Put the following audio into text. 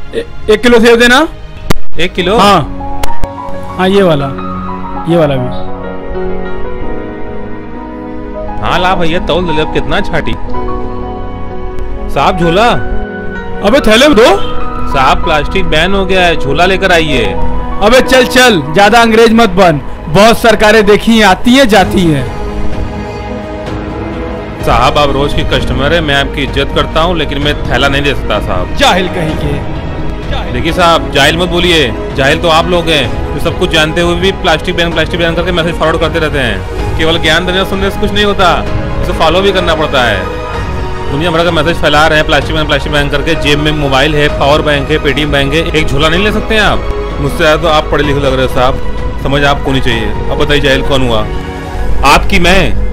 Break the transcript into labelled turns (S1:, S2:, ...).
S1: 1 kilo सेब देना।
S2: 1 kilo?
S1: हाँ ये वाला भी।
S2: हाँ ला भैया, तौल दे। अब कितना छाटी साहब? झोला?
S1: अबे थैले में दो
S2: साहब, प्लास्टिक बैन हो गया है, झोला लेकर आइए।
S1: अबे चल चल, ज्यादा अंग्रेज मत बन। बहुत सरकारें देखी हैं, आती हैं जाती हैं।
S2: साहब आप रोज की कस्टमर है, मैं आपकी इज्जत करता हूँ, लेकिन मैं थैला नहीं दे सकता साहब।
S1: जाहिल कहीं के।
S2: देखिए साहब, जाहिल मत बोलिए, जाहिल तो आप लोग हैं जो सब कुछ जानते हुए भी प्लास्टिक बैन करके मैसेज फॉरवर्ड करते रहते हैं। केवल ज्ञान देने और सुनने से कुछ नहीं होता, इसे फॉलो भी करना पड़ता है। दुनिया भर का मैसेज फैला रहे हैं प्लास्टिक बैन करके। जेब में मोबाइल है, पावर बैंक है, पेटीएम बैंक है, एक झोला नहीं ले सकते हैं आप? मुझसे ज़्यादा तो आप पढ़े लिखे लग रहे हो साहब, समझ आपको नहीं चाहिए। अब बताइए जाहिल कौन हुआ, आपकी मैं?